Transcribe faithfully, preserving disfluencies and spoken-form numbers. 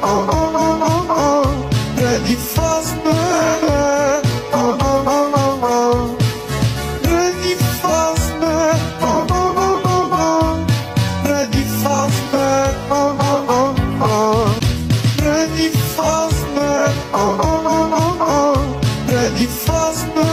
oh, oh, oh, oh. Ready for summer, oh, oh, oh, oh, oh. Ready for summer, oh, oh, oh, oh, oh. Ready for summer, oh, oh, oh, oh. Ready for summer, oh, oh, oh, oh, oh. Ready for summer.